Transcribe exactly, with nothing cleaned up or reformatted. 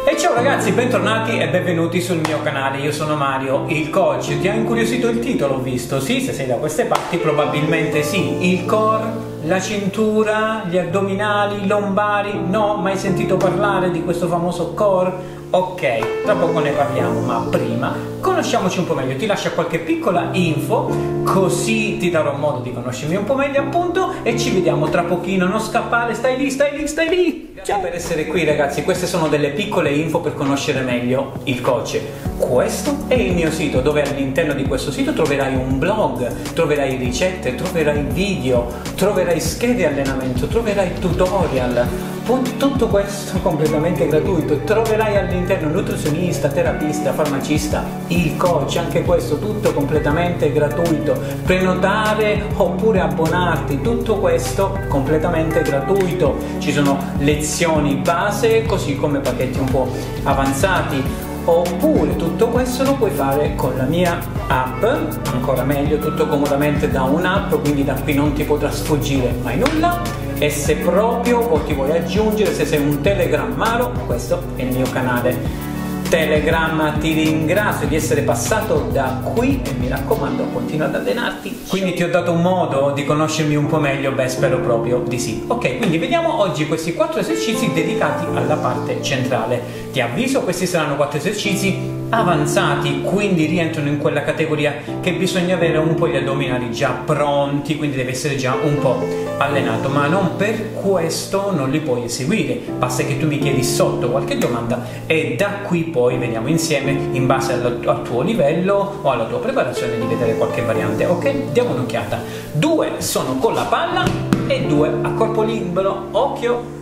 E ciao ragazzi, bentornati e benvenuti sul mio canale. Io sono Mario, il coach. Ti ha incuriosito il titolo, ho visto? Sì, se sei da queste parti probabilmente sì. Il core, la cintura, gli addominali, i lombari. No, mai sentito parlare di questo famoso core? Ok, tra poco ne parliamo, ma prima conosciamoci un po' meglio. Ti lascio qualche piccola info, così ti darò modo di conoscermi un po' meglio appunto, e ci vediamo tra pochino. Non scappare, stai lì, stai lì, stai lì. Ciao per essere qui ragazzi, queste sono delle piccole info per conoscere meglio il coach. Questo è il mio sito, dove all'interno di questo sito troverai un blog, troverai ricette, troverai video, troverai schede allenamento, troverai tutorial. Tutto questo completamente gratuito. Troverai all'interno nutrizionista, terapista, farmacista, il coach, anche questo tutto completamente gratuito. Prenotare oppure abbonarti, tutto questo completamente gratuito. Ci sono lezioni base, così come pacchetti un po' avanzati. Oppure tutto questo lo puoi fare con la mia app, ancora meglio, tutto comodamente da un'app, quindi da qui non ti potrà sfuggire mai nulla. E se proprio ti vuoi aggiungere, se sei un telegrammaro, questo è il mio canale Telegram. Ti ringrazio di essere passato da qui e mi raccomando, continua ad allenarti. Quindi ti ho dato un modo di conoscermi un po' meglio? Beh, spero proprio di sì. Ok, quindi vediamo oggi questi quattro esercizi dedicati alla parte centrale. Ti avviso, questi saranno quattro esercizi avanzati, quindi rientrano in quella categoria che bisogna avere un po' gli addominali già pronti, quindi devi essere già un po' allenato, ma non per questo non li puoi eseguire. Basta che tu mi chiedi sotto qualche domanda e da qui poi vediamo insieme, in base al, al tuo livello o alla tua preparazione, di vedere qualche variante. Ok, diamo un'occhiata. Due sono con la palla e due a corpo libero. Occhio!